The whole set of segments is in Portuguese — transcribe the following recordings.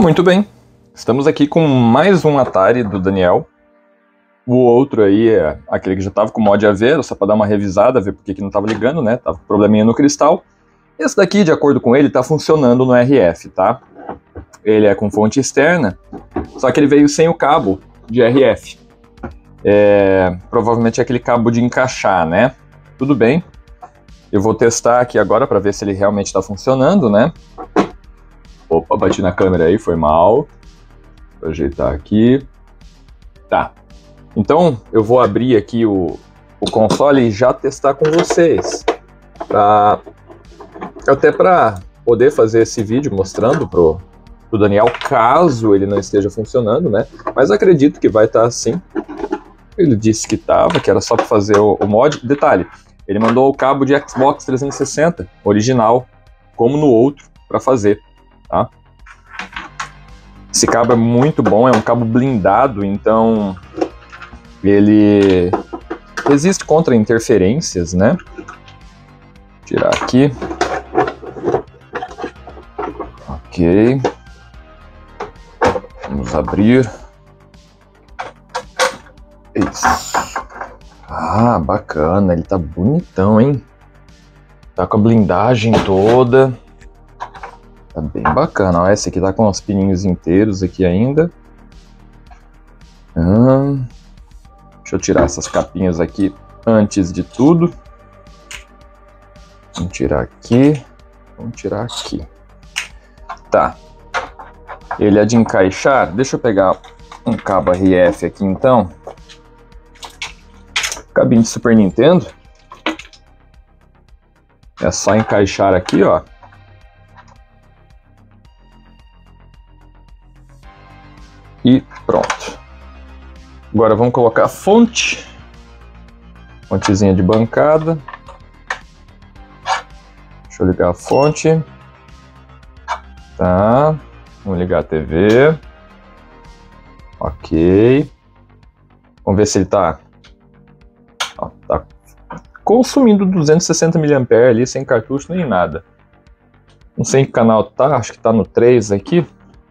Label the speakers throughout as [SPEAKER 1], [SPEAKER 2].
[SPEAKER 1] Muito bem, estamos aqui com mais um Atari do Daniel. O outro aí é aquele que já estava com o mod AV, só para dar uma revisada, ver porque que não estava ligando, né? Tava com probleminha no cristal. Esse daqui, de acordo com ele, está funcionando no RF, tá? Ele é com fonte externa, só que ele veio sem o cabo de RF. Provavelmente é aquele cabo de encaixar, né? Tudo bem. Eu vou testar aqui agora para ver se ele realmente está funcionando, né? Opa, bati na câmera aí, foi mal. Vou ajeitar aqui. Tá. Então, eu vou abrir aqui o console e já testar com vocês. Até para poder fazer esse vídeo mostrando pro Daniel, caso ele não esteja funcionando, né? Mas acredito que vai estar assim. Ele disse que estava, que era só para fazer o mod. Detalhe, ele mandou o cabo de Xbox 360 original, como no outro, para fazer, tá? Esse cabo é muito bom, é um cabo blindado, então ele resiste contra interferências, né? Vou tirar aqui. Ok. Vamos abrir. Isso. Ah, bacana, ele tá bonitão, hein? Tá com a blindagem toda. Tá bem bacana. Ó, esse aqui tá com os pininhos inteiros aqui ainda. Deixa eu tirar essas capinhas aqui antes de tudo. Vamos tirar aqui. Vamos tirar aqui. Tá. Ele é de encaixar. Deixa eu pegar um cabo RF aqui então. Cabinho de Super Nintendo. É só encaixar aqui, ó. E pronto. Agora vamos colocar a fonte. Fontezinha de bancada. Deixa eu ligar a fonte. Tá. Vamos ligar a TV. Ok. Vamos ver se ele tá... Ó, tá consumindo 260 mAh ali, sem cartucho nem nada. Não sei em que canal tá, acho que tá no 3 aqui.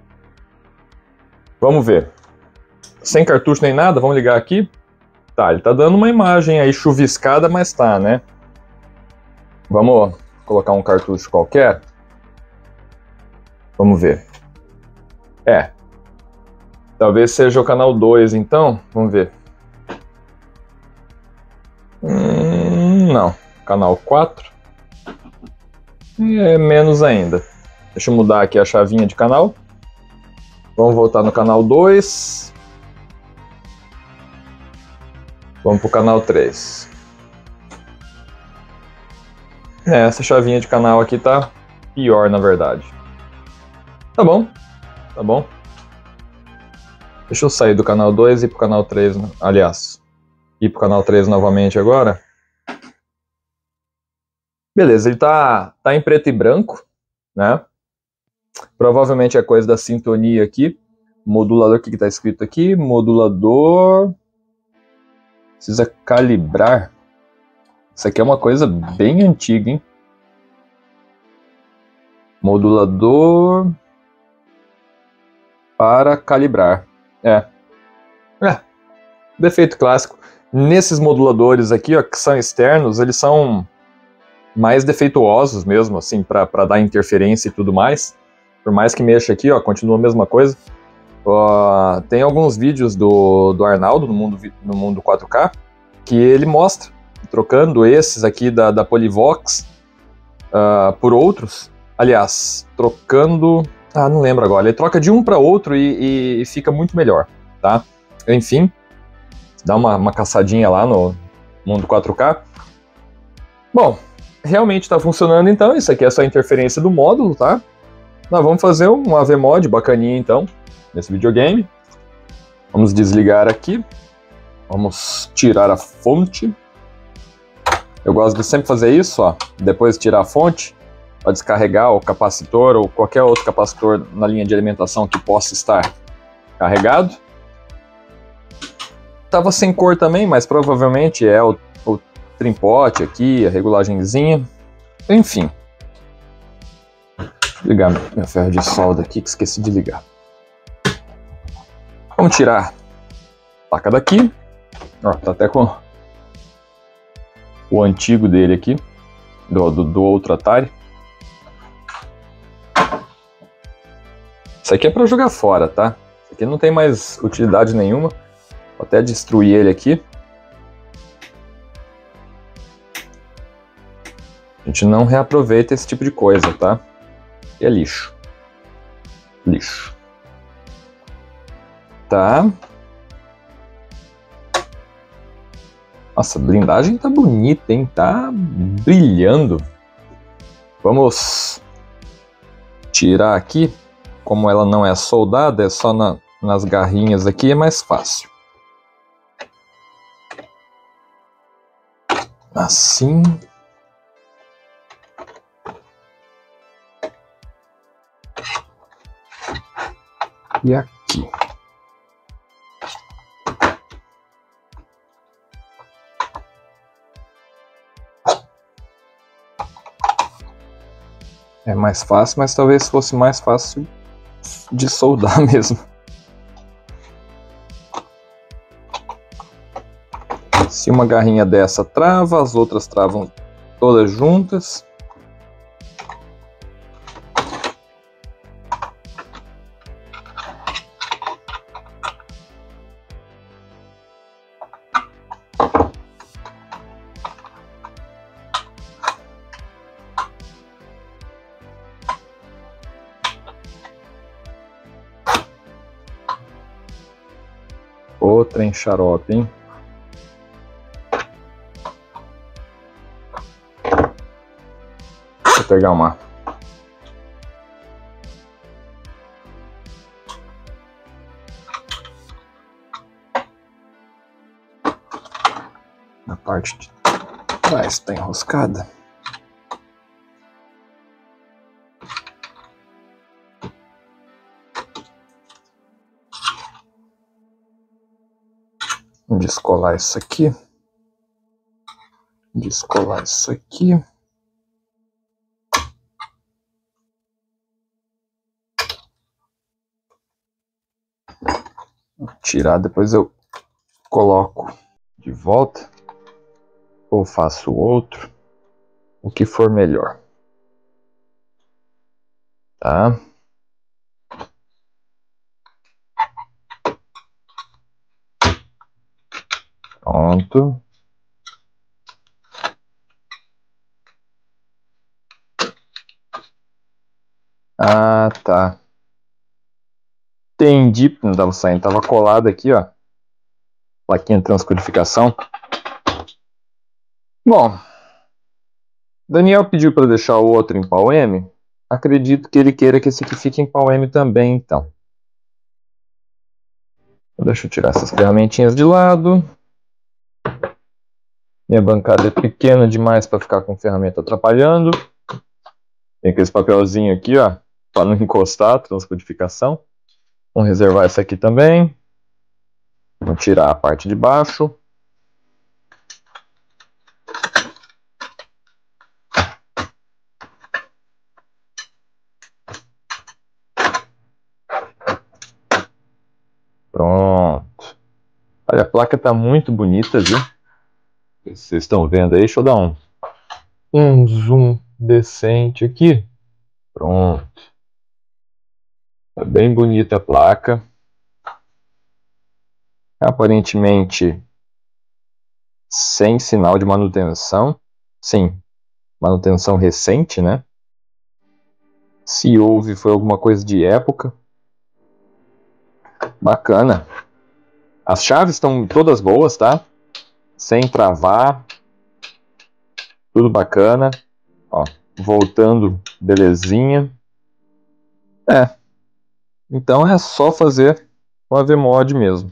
[SPEAKER 1] Vamos ver. Sem cartucho nem nada, vamos ligar aqui. Tá, ele tá dando uma imagem aí chuviscada, mas tá, né? Vamos colocar um cartucho qualquer. Vamos ver. Talvez seja o canal 2, então. Vamos ver. Não. Canal 4. É menos ainda. Deixa eu mudar aqui a chavinha de canal. Vamos voltar no canal 2. Vamos pro canal 3. Essa chavinha de canal aqui tá pior, na verdade. Tá bom. Tá bom. Deixa eu sair do canal 2 e ir pro canal 3. Aliás, ir pro canal 3 novamente agora. Beleza, ele tá em preto e branco, né? Provavelmente é coisa da sintonia aqui. Modulador, o que tá escrito aqui? Modulador... Precisa calibrar. Isso aqui é uma coisa bem antiga, hein? Modulador... para calibrar. Defeito clássico. Nesses moduladores aqui, ó, que são externos, eles são mais defeituosos mesmo, assim, para dar interferência e tudo mais. Por mais que mexa aqui, ó, continua a mesma coisa. Tem alguns vídeos do Arnaldo no mundo 4K que ele mostra, trocando esses aqui da Polivox por outros. Aliás, trocando... não lembro agora. Ele troca de um para outro e fica muito melhor, tá? Enfim, dá uma caçadinha lá no mundo 4K. Bom, realmente está funcionando então. Isso aqui é só a interferência do módulo, tá? Nós vamos fazer um AV mod bacaninha então, nesse videogame. Vamos desligar aqui. Vamos tirar a fonte. Eu gosto de sempre fazer isso, ó. Depois de tirar a fonte, para descarregar o capacitor ou qualquer outro capacitor na linha de alimentação que possa estar carregado. Tava sem cor também, mas provavelmente é o trimpote aqui, a regulagenzinha. Enfim. Vou ligar meu ferro de solda aqui, que esqueci de ligar. Vamos tirar a placa daqui. Ó, tá até com o antigo dele aqui, do outro Atari. Isso aqui é para jogar fora, tá? Isso aqui não tem mais utilidade nenhuma. Vou até destruir ele aqui. A gente não reaproveita esse tipo de coisa, tá? E é lixo. Lixo. Tá. Nossa, a blindagem tá bonita, hein? Tá brilhando. Vamos tirar aqui. Como ela não é soldada, é só nas garrinhas aqui, é mais fácil. Assim. E aqui. É mais fácil, mas talvez fosse mais fácil de soldar mesmo. Se uma garrinha dessa trava, as outras travam todas juntas. Outra em xarope, hein? Vou pegar uma. Na parte de trás tá enroscada. Descolar isso aqui. Descolar isso aqui. Vou tirar, depois eu coloco de volta. Ou faço outro. O que for melhor. Tá? Pronto. Ah, tá. Entendi, não estava saindo, estava colado aqui, ó. Plaquinha de transcodificação. Bom, Daniel pediu para deixar o outro em PAL-M. Acredito que ele queira que esse aqui fique em PAL-M também, então. Deixa eu tirar essas ferramentinhas de lado. Minha bancada é pequena demais para ficar com ferramenta atrapalhando. Tem aquele papelzinho aqui, ó, para não encostar a transcodificação. Vamos reservar essa aqui também. Vamos tirar a parte de baixo. Pronto. Olha, a placa tá muito bonita, viu? Vocês estão vendo aí? Deixa eu dar um zoom decente aqui. Pronto. Tá bem bonita a placa. Aparentemente sem sinal de manutenção. Sim, manutenção recente, né? Se houve, foi alguma coisa de época. Bacana. As chaves estão todas boas, tá? Sem travar. Tudo bacana. Ó, voltando, belezinha. É. Então é só fazer o AVMod mesmo.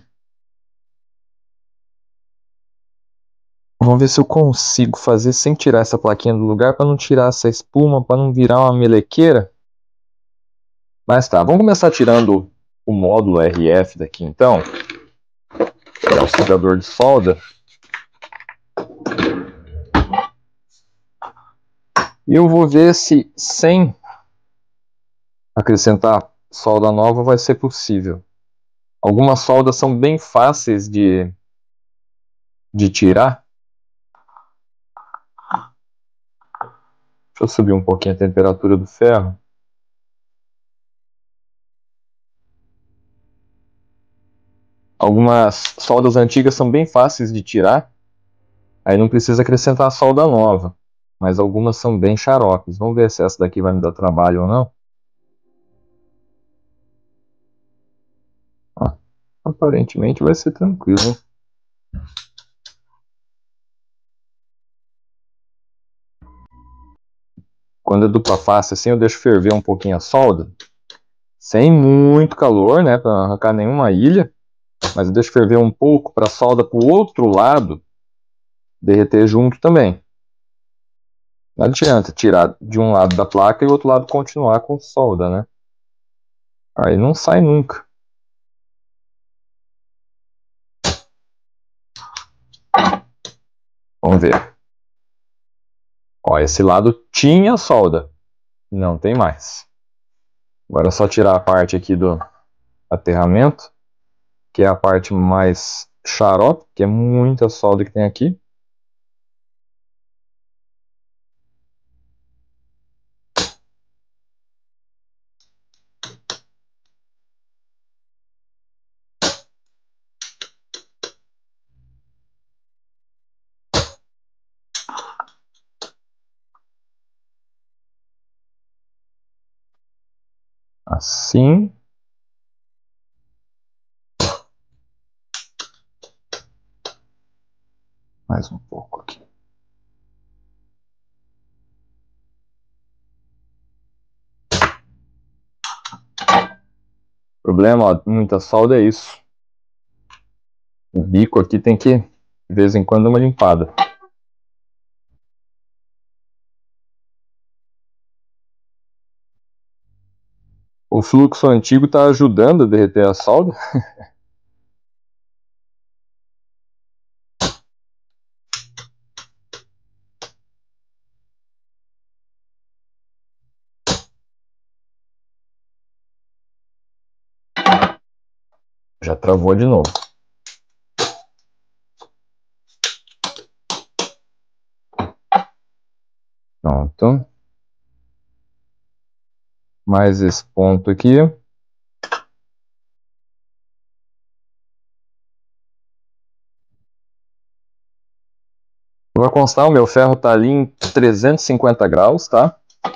[SPEAKER 1] Vamos ver se eu consigo fazer sem tirar essa plaquinha do lugar, para não tirar essa espuma, para não virar uma melequeira. Mas tá, vamos começar tirando o módulo RF daqui então. É o auxiliador de solda. E eu vou ver se sem acrescentar solda nova vai ser possível. Algumas soldas são bem fáceis de tirar. Deixa eu subir um pouquinho a temperatura do ferro. Algumas soldas antigas são bem fáceis de tirar. Aí não precisa acrescentar solda nova. Mas algumas são bem xaropes. Vamos ver se essa daqui vai me dar trabalho ou não. Ah, aparentemente vai ser tranquilo, hein? Quando é dupla face assim, eu deixo ferver um pouquinho a solda. Sem muito calor, né? Para não arrancar nenhuma ilha. Mas eu deixo ferver um pouco para a solda para o outro lado derreter junto também. Não adianta tirar de um lado da placa e o outro lado continuar com solda, né? Aí não sai nunca. Vamos ver. Ó, esse lado tinha solda. Não tem mais. Agora é só tirar a parte aqui do aterramento, que é a parte mais xarope, que é muita solda que tem aqui. Assim. Mais um pouco aqui. O problema, ó, muita solda é isso. O bico aqui tem que, de vez em quando, dar uma limpada. O fluxo antigo está ajudando a derreter a solda. Já travou de novo. Pronto. Mais esse ponto aqui. Vai constar, o meu ferro está ali em 350 graus, tá?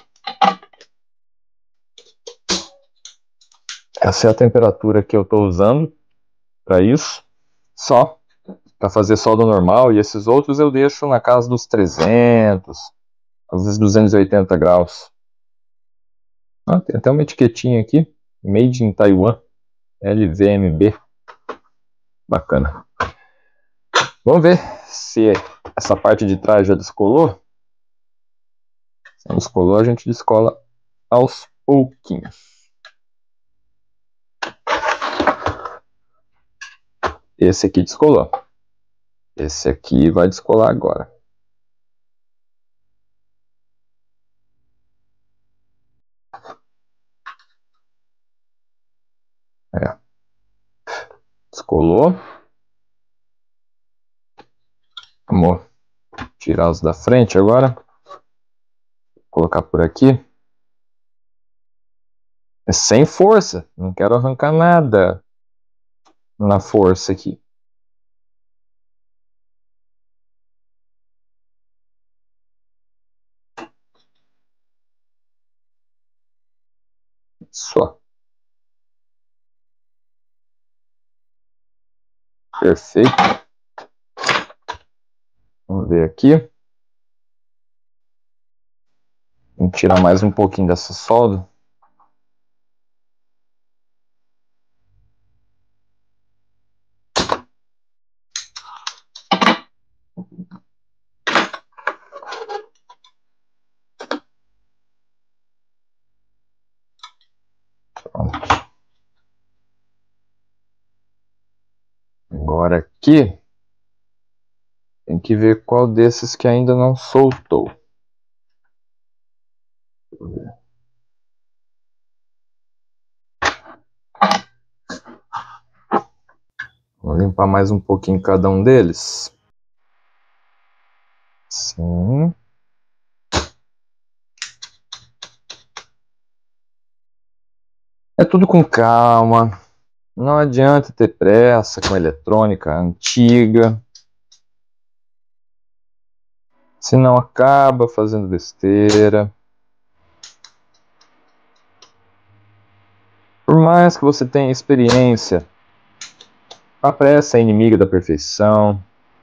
[SPEAKER 1] Essa é a temperatura que eu estou usando para isso. Só para fazer solda normal, e esses outros eu deixo na casa dos 300, às vezes 280 graus. Ah, tem até uma etiquetinha aqui, Made in Taiwan, LVMB. Bacana. Vamos ver se essa parte de trás já descolou. Se não descolou, a gente descola aos pouquinhos. Esse aqui descolou. Esse aqui vai descolar agora. É. Descolou. Vamos tirar os da frente agora. Vou colocar por aqui. É sem força. Não quero arrancar nada na força aqui. Só. Perfeito. Vamos ver aqui. Vamos tirar mais um pouquinho dessa solda. Pronto. Agora aqui, tem que ver qual desses que ainda não soltou. Deixa eu ver. Vou limpar mais um pouquinho cada um deles. Sim. É tudo com calma. Não adianta ter pressa com eletrônica antiga. Senão acaba fazendo besteira. Por mais que você tenha experiência, a pressa é inimiga da perfeição.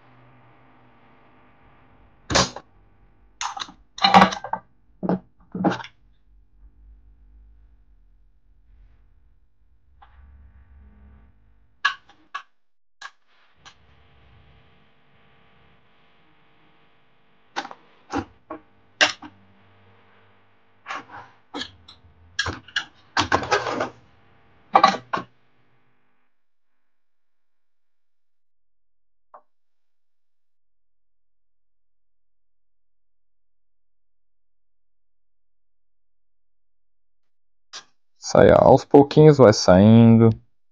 [SPEAKER 1] Sai aos pouquinhos, vai saindo.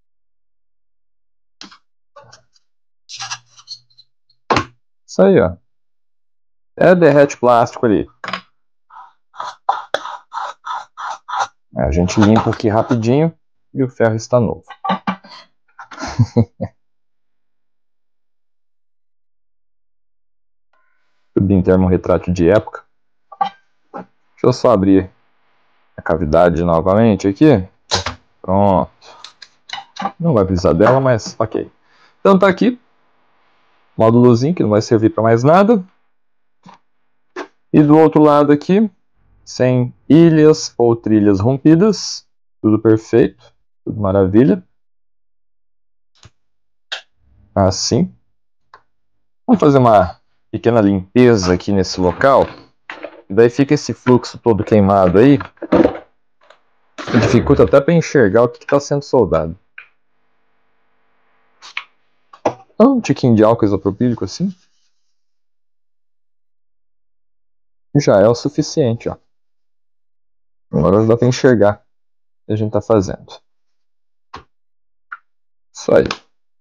[SPEAKER 1] Isso aí, ó. É, derrete plástico ali. A gente limpa aqui rapidinho e o ferro está novo. Tudo em termorretrátil de época. Deixa eu só abrir a cavidade novamente aqui. Pronto. Não vai precisar dela, mas ok. Então tá aqui. Módulozinho que não vai servir para mais nada. E do outro lado aqui, sem ilhas ou trilhas rompidas. Tudo perfeito. Tudo maravilha. Assim. Vamos fazer uma pequena limpeza aqui nesse local. E daí fica esse fluxo todo queimado aí. Dificulta até para enxergar o que está sendo soldado. Um tiquinho de álcool isopropílico assim. Já é o suficiente, ó. Agora dá para enxergar o que a gente está fazendo. Isso aí.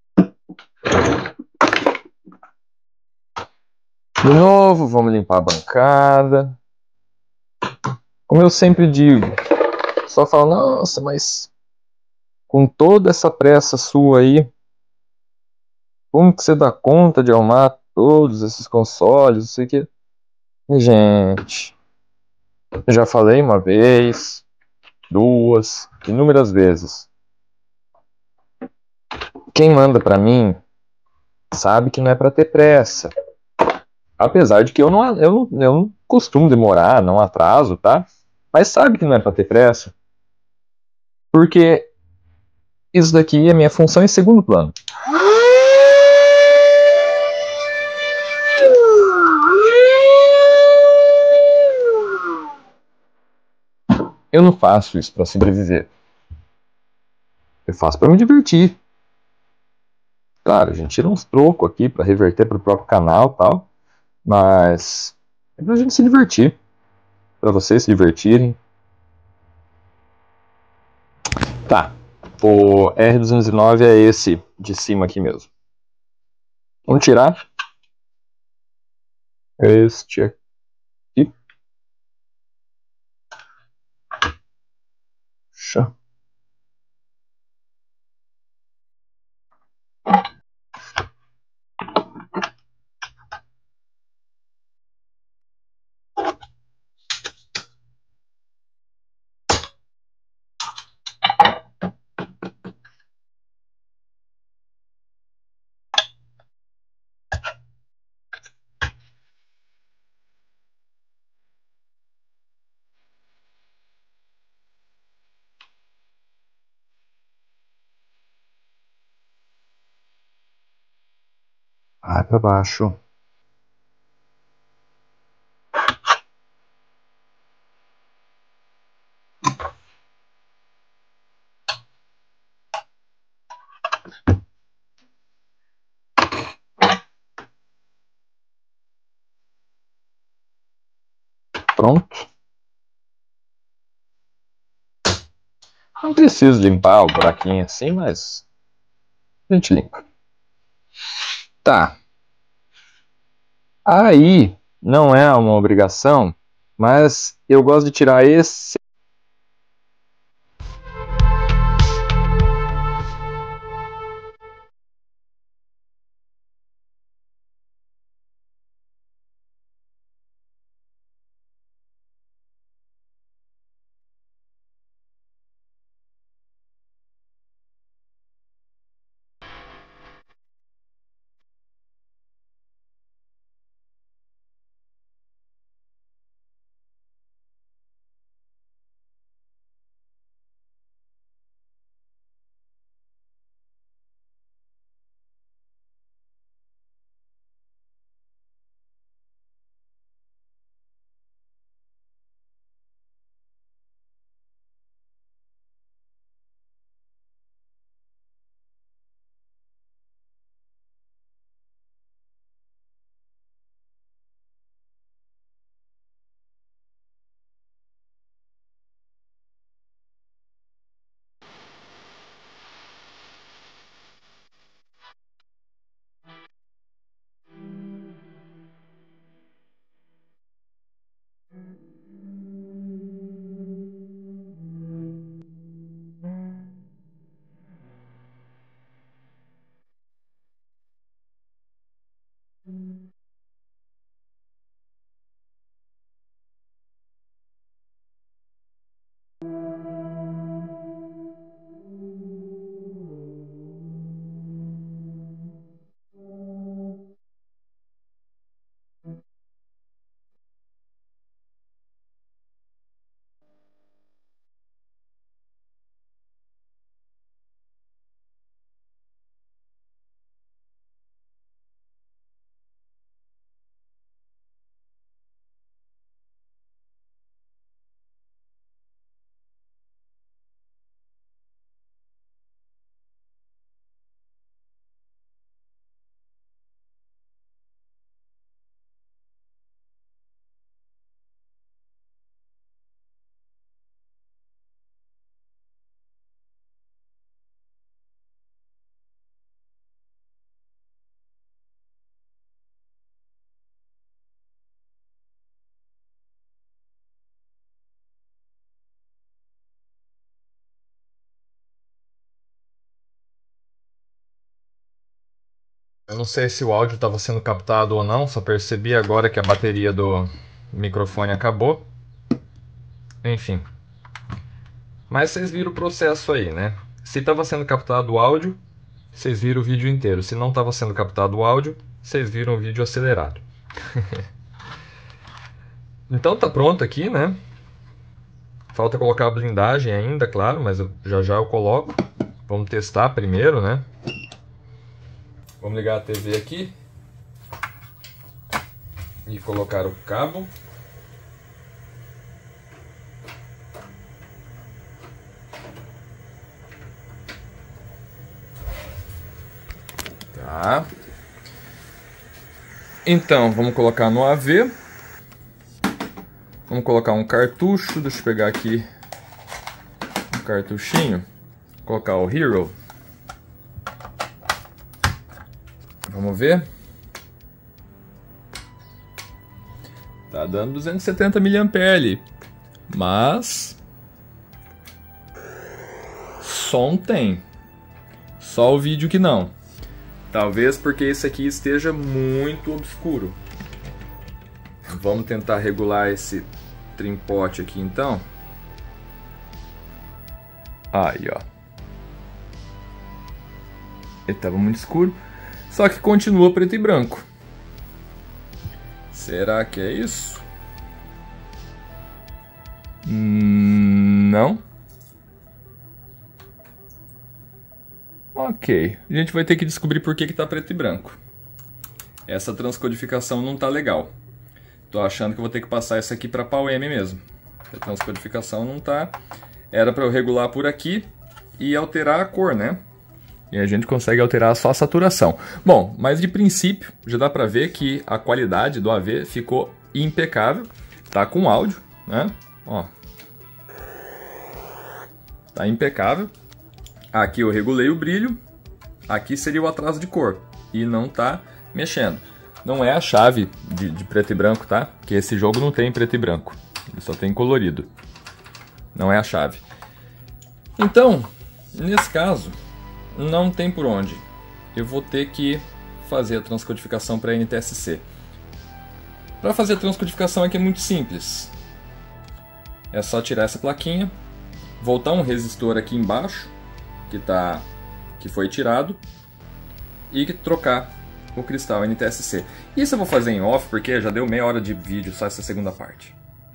[SPEAKER 1] De novo, vamos limpar a bancada. Como eu sempre digo, só fala, nossa, mas com toda essa pressa sua aí, como que você dá conta de arrumar todos esses consoles, não sei o que. Gente, eu já falei uma vez, duas, inúmeras vezes. Quem manda pra mim sabe que não é pra ter pressa. Apesar de que eu não costumo demorar, não atraso, tá? Mas sabe que não é pra ter pressa. Porque isso daqui é minha função em segundo plano. Eu não faço isso pra sobreviver. Eu faço pra me divertir. Claro, a gente tira uns trocos aqui pra reverter pro próprio canal e tal. Mas é pra gente se divertir. Pra vocês se divertirem. Tá. O R209 é esse de cima aqui mesmo. Vamos tirar este aqui. Puxa. Vai pra baixo. Pronto. Não preciso limpar o buraquinho assim, mas a gente limpa. Tá. Aí não é uma obrigação, mas eu gosto de tirar esse. Eu não sei se o áudio estava sendo captado ou não, só percebi agora que a bateria do microfone acabou. Enfim. Mas vocês viram o processo aí, né? Se estava sendo captado o áudio, vocês viram o vídeo inteiro. Se não estava sendo captado o áudio, vocês viram o vídeo acelerado. Então tá pronto aqui, né? Falta colocar a blindagem ainda, claro, mas já já eu coloco. Vamos testar primeiro, né? Vamos ligar a TV aqui e colocar o cabo. Tá. Então, vamos colocar no AV. Vamos colocar um cartucho. Deixa eu pegar aqui um cartuchinho. Colocar o Hero. Vamos ver. Tá dando 270 mAh. Mas som tem. Só o vídeo que não. Talvez porque esse aqui esteja muito obscuro. Vamos tentar regular esse trimpote aqui então. Aí, ó. Ele estava muito escuro. Só que continua preto e branco. Será que é isso? Não. Ok. A gente vai ter que descobrir por que está preto e branco. Essa transcodificação não tá legal. Tô achando que vou ter que passar isso aqui para PAL-M mesmo. A transcodificação não tá. Era para eu regular por aqui e alterar a cor, né? E a gente consegue alterar só a saturação. Bom, mas de princípio já dá para ver que a qualidade do AV ficou impecável. Tá com áudio, né? Ó. Tá impecável. Aqui eu regulei o brilho. Aqui seria o atraso de cor. e não tá mexendo. Não é a chave de preto e branco, tá? Porque esse jogo não tem preto e branco, ele só tem colorido. Não é a chave. Então, nesse caso, não tem por onde. Eu vou ter que fazer a transcodificação para NTSC. Para fazer a transcodificação aqui é muito simples. É só tirar essa plaquinha, voltar um resistor aqui embaixo, que foi tirado, e trocar o cristal NTSC. Isso eu vou fazer em off, porque já deu meia hora de vídeo só essa segunda parte.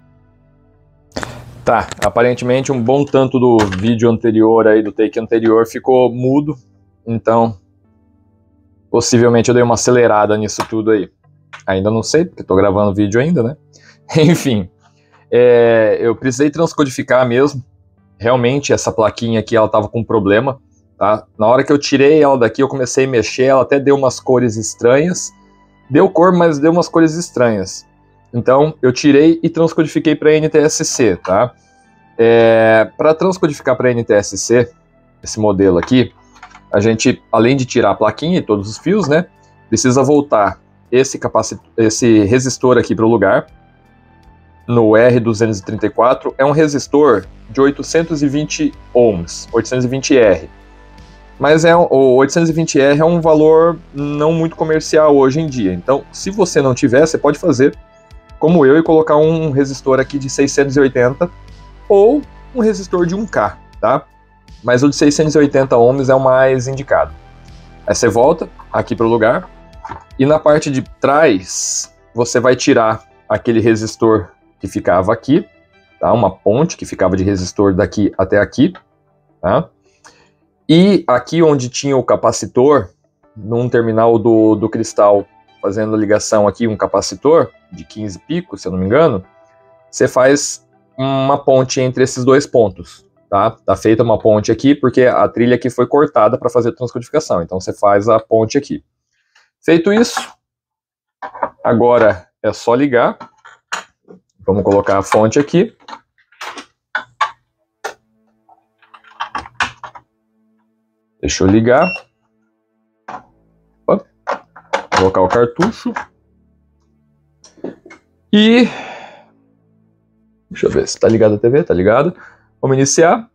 [SPEAKER 1] Tá, aparentemente um bom tanto do vídeo anterior aí, do take anterior, ficou mudo, então possivelmente eu dei uma acelerada nisso tudo aí. Ainda não sei, porque tô gravando vídeo ainda, né? Enfim, eu precisei transcodificar mesmo. Realmente essa plaquinha aqui, ela tava com problema, tá? Na hora que eu tirei ela daqui, eu comecei a mexer, ela até deu umas cores estranhas. Deu cor, mas deu umas cores estranhas. Então, eu tirei e transcodifiquei para NTSC, tá? Para transcodificar para NTSC, esse modelo aqui, a gente, além de tirar a plaquinha e todos os fios, né, precisa voltar esse resistor aqui para o lugar. No R234 é um resistor de 820 ohms, 820R. Mas o 820R é um valor não muito comercial hoje em dia. Então, se você não tiver, você pode fazer como eu e colocar um resistor aqui de 680 ou um resistor de 1K, tá? Mas o de 680 ohms é o mais indicado. Aí você volta aqui para o lugar e na parte de trás você vai tirar aquele resistor que ficava aqui, tá? Uma ponte que ficava de resistor daqui até aqui, tá? E aqui onde tinha o capacitor, num terminal do cristal, fazendo a ligação aqui, um capacitor de 15 picos, se eu não me engano, você faz uma ponte entre esses dois pontos, tá? Tá feita uma ponte aqui, porque a trilha aqui foi cortada para fazer a transcodificação, então você faz a ponte aqui. Feito isso, agora é só ligar. Vamos colocar a fonte aqui. Deixa eu ligar. Opa. Colocar o cartucho. E... deixa eu ver se tá ligada a TV. Tá ligado. Vamos iniciar.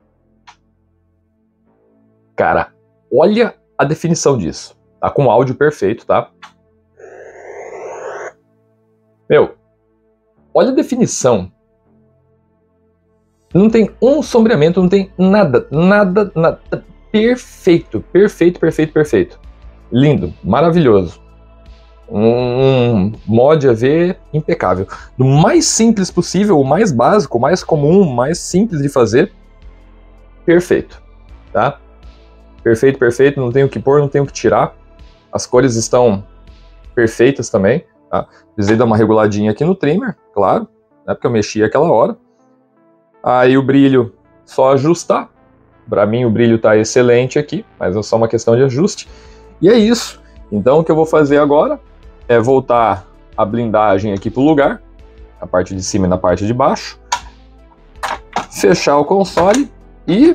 [SPEAKER 1] Cara, olha a definição disso. Tá com áudio perfeito, tá? Meu, olha a definição. Não tem um sombreamento, não tem nada, nada, nada. Perfeito, perfeito, perfeito, perfeito. Lindo, maravilhoso. Um mod AV impecável. Do mais simples possível, o mais básico, o mais comum, o mais simples de fazer. Perfeito, tá? Perfeito, perfeito, não tem o que pôr, não tem o que tirar. As cores estão perfeitas também, tá? Precisei dar uma reguladinha aqui no trimmer, claro, né, porque eu mexi aquela hora. Aí o brilho, só ajustar. Para mim o brilho está excelente aqui, mas é só uma questão de ajuste. E é isso. Então o que eu vou fazer agora é voltar a blindagem aqui para o lugar, na parte de cima e na parte de baixo. Fechar o console e...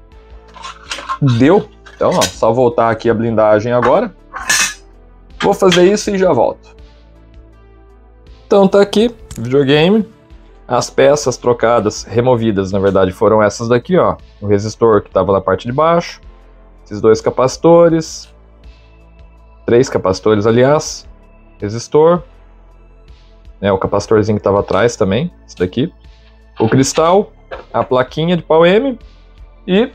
[SPEAKER 1] deu. Então, ó, só voltar aqui a blindagem agora. Vou fazer isso e já volto. Então tá aqui, videogame. As peças trocadas, removidas, na verdade, foram essas daqui, ó. O resistor que estava na parte de baixo. Esses dois capacitores. 3 capacitores, aliás. Resistor. O capacitorzinho que estava atrás também, esse daqui. O cristal. A plaquinha de pau-M. E...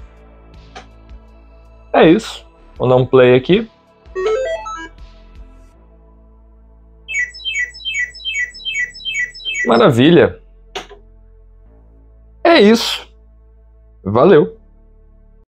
[SPEAKER 1] é isso. Vou dar um play aqui. Maravilha. É isso. Valeu.